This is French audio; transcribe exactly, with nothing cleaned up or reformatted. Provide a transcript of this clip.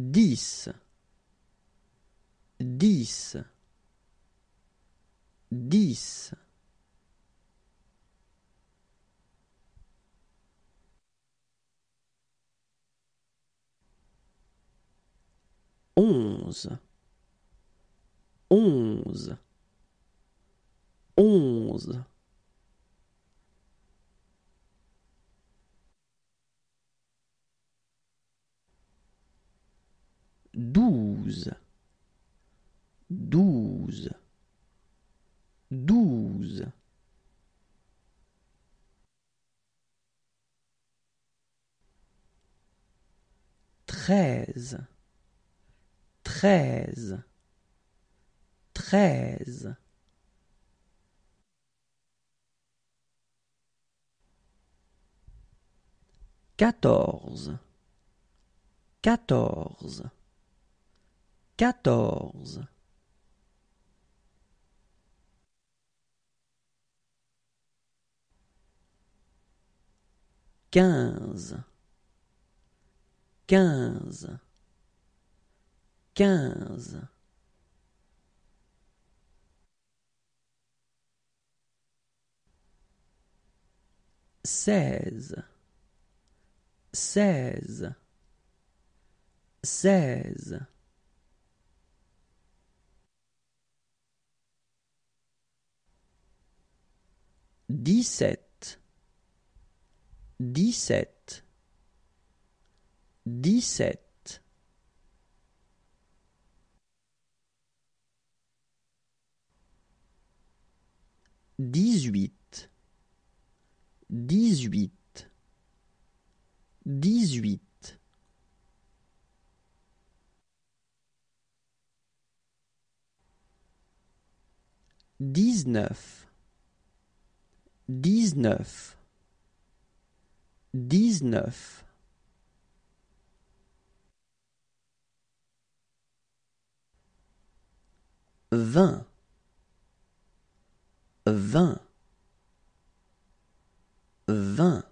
dix, dix, dix. Onze, onze, onze. Douze, douze, douze. Treize, treize, treize. Quatorze, quatorze, quatorze. Quinze, quinze, quinze. Seize, seize, seize. Dix-sept, dix-sept, dix-sept. Dix-huit, dix-huit, dix-huit. Dix-neuf, dix-neuf, dix-neuf. Vingt, vingt, vingt.